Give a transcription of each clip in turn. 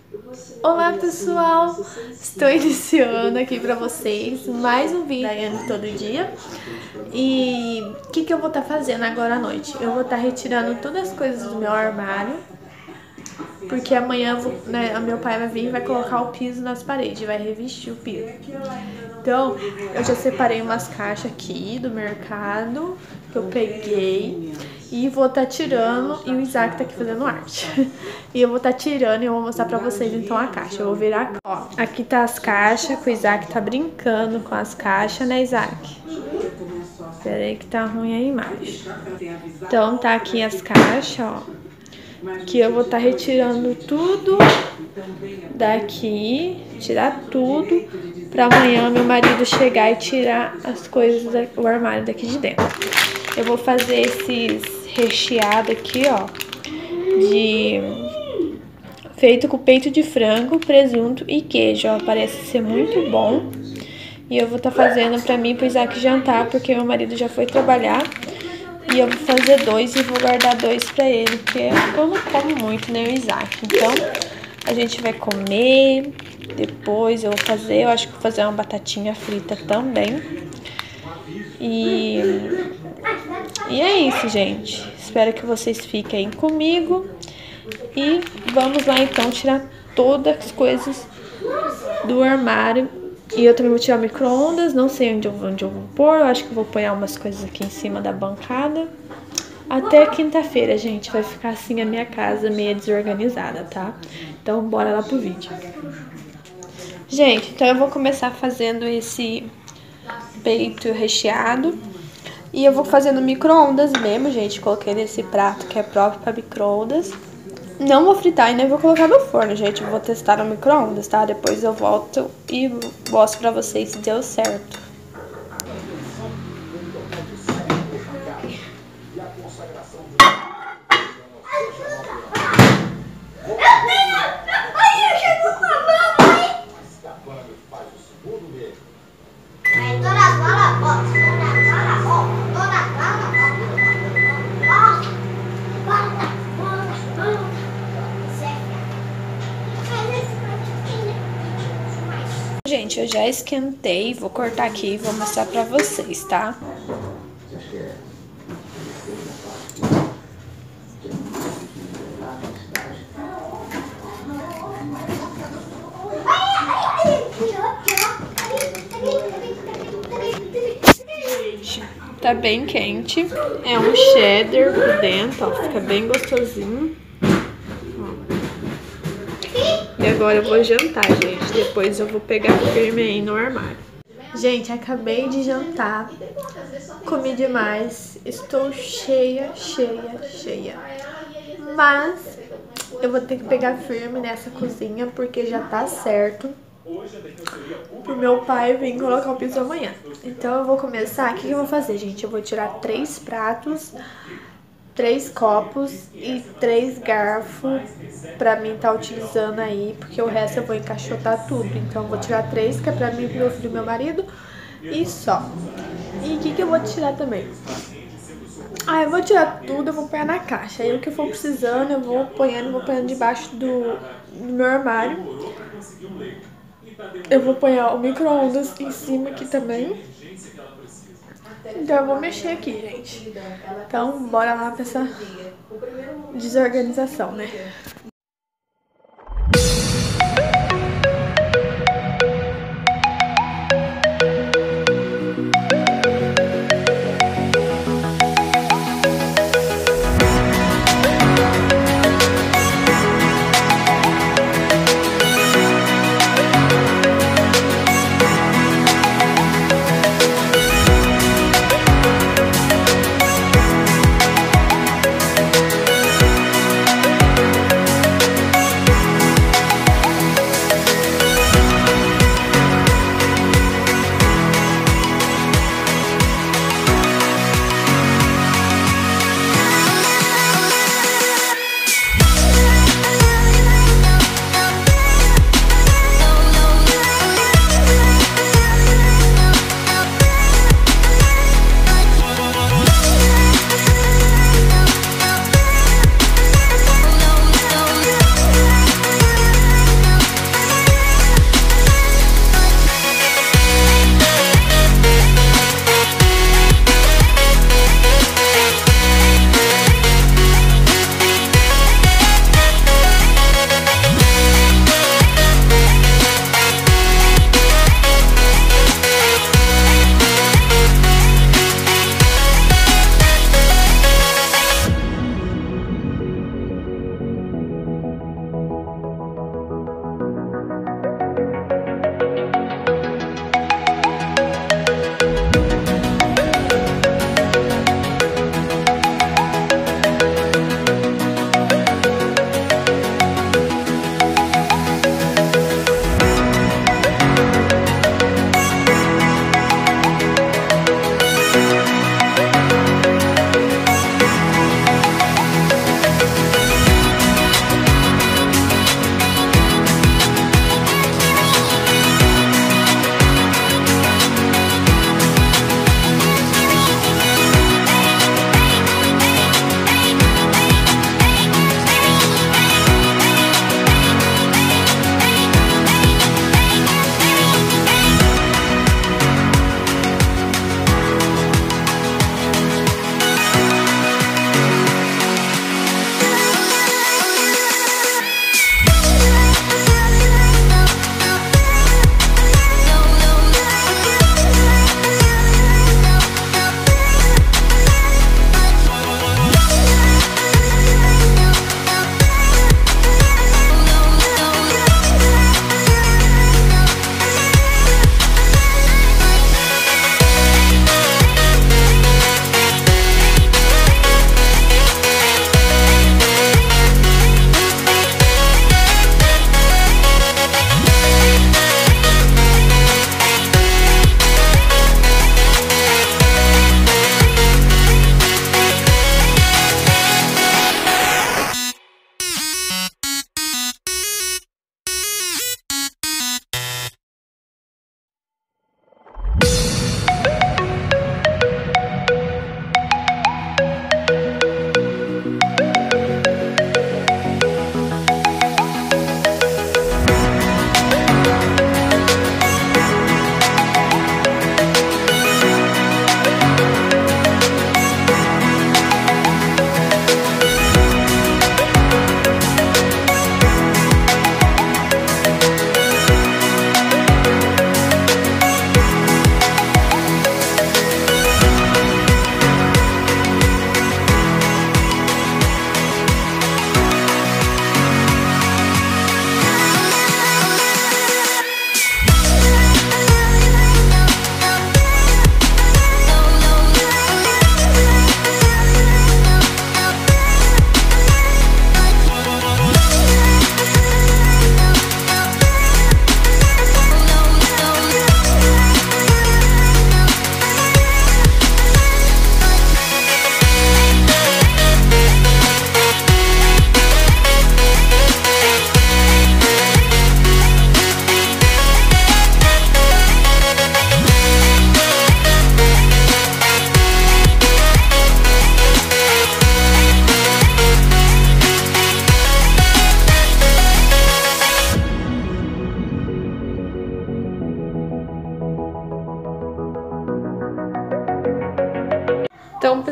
Olá pessoal, estou iniciando aqui pra vocês mais um vídeo Daiane todo dia. E o que eu vou estar fazendo agora à noite? Eu vou estar retirando todas as coisas do meu armário, porque amanhã meu pai vai vir e vai colocar o piso nas paredes, vai revestir o piso. Então, eu já separei umas caixas aqui do mercado que eu peguei e vou estar tirando, e o Isaac tá aqui fazendo arte. E eu vou estar tirando e eu vou mostrar pra vocês então a caixa. Eu vou virar, ó, aqui tá as caixas, que o Isaac tá brincando com as caixas, né, Isaac? Pera aí que tá ruim a imagem. Então tá aqui as caixas, ó, que eu vou estar retirando tudo daqui, tirar tudo, pra amanhã meu marido chegar e tirar as coisas do armário daqui de dentro. Eu vou fazer esses recheados aqui, ó, feito com peito de frango, presunto e queijo, ó, parece ser muito bom. E eu vou estar fazendo pra mim e pro Isaac jantar, porque meu marido já foi trabalhar. E eu vou fazer 2 e vou guardar 2 pra ele, porque eu não como muito, né, o Isaac. Então, a gente vai comer, depois eu acho que vou fazer uma batatinha frita também. E é isso, gente. Espero que vocês fiquem comigo. E vamos lá, então, tirar todas as coisas do armário. E eu também vou tirar o micro-ondas, não sei onde eu vou pôr. Eu acho que eu vou pôr umas coisas aqui em cima da bancada. Até quinta-feira, gente, vai ficar assim a minha casa meio desorganizada, tá? Então, bora lá pro vídeo. Gente, então eu vou começar fazendo esse peito recheado. E eu vou fazer no micro-ondas mesmo, gente. Coloquei nesse prato que é próprio para micro-ondas. Não vou fritar e nem vou colocar no forno, gente. Eu vou testar no micro-ondas, tá? Depois eu volto e mostro pra vocês se deu certo. Gente, eu já esquentei, vou cortar aqui e vou mostrar pra vocês, tá? Gente, tá bem quente, é um cheddar por dentro, ó, fica bem gostosinho. E agora eu vou jantar, gente. Depois eu vou pegar firme aí no armário. Gente, acabei de jantar. Comi demais. Estou cheia. Mas eu vou ter que pegar firme nessa cozinha, porque já tá certo pro meu pai vir colocar o piso amanhã. Então eu vou começar. O que eu vou fazer, gente? Eu vou tirar 3 pratos, 3 copos e 3 garfos pra mim tá utilizando aí, porque o resto eu vou encaixotar tudo. Então eu vou tirar 3, que é pra mim, pro meu filho e meu marido, e só. E o que eu vou tirar também? Ah, eu vou tirar tudo, eu vou pôr na caixa. Aí o que eu for precisando, eu vou ponhando debaixo do meu armário. Eu vou pôr o micro-ondas em cima aqui também. Então eu vou mexer aqui, gente. Então, bora lá pra essa desorganização, né?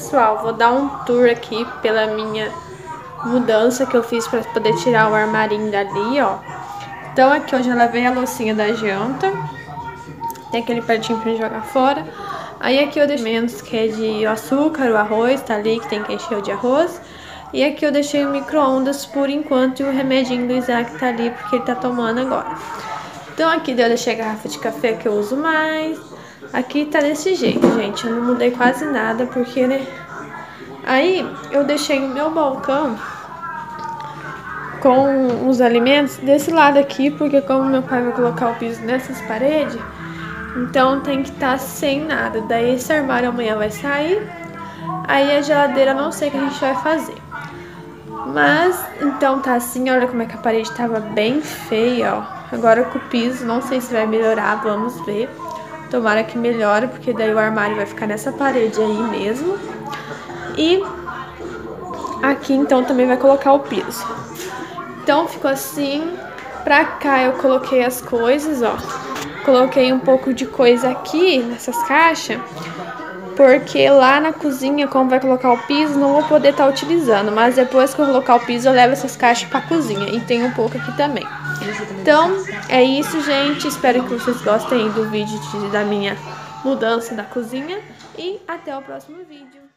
pessoal, vou dar um tour aqui pela minha mudança que eu fiz pra poder tirar o armarinho dali, ó. Então aqui eu já lavei a loucinha da janta. Tem aquele pratinho pra jogar fora. Aí aqui eu deixei menos que é de açúcar, o arroz tá ali, que tem que encher de arroz. E aqui eu deixei o micro-ondas por enquanto e o remedinho do Isaac tá ali, porque ele tá tomando agora. Então aqui eu deixei a garrafa de café que eu uso mais. Aqui tá desse jeito, gente. Eu não mudei quase nada, porque, né? Aí eu deixei o meu balcão com os alimentos desse lado aqui, porque como meu pai vai colocar o piso nessas paredes, então tem que estar sem nada. Daí esse armário amanhã vai sair. Aí a geladeira não sei o que a gente vai fazer. Mas, então tá assim, olha como é que a parede tava bem feia, ó. Agora com o piso, não sei se vai melhorar, vamos ver. Tomara que melhore, porque daí o armário vai ficar nessa parede aí mesmo. E aqui então também vai colocar o piso. Então ficou assim. Pra cá eu coloquei as coisas, ó. Coloquei um pouco de coisa aqui nessas caixas, porque lá na cozinha, como vai colocar o piso, não vou poder estar utilizando. Mas depois que eu colocar o piso, eu levo essas caixas pra cozinha. E tem um pouco aqui também. Então, é isso, gente. Espero que vocês gostem do vídeo da minha mudança da cozinha. E até o próximo vídeo.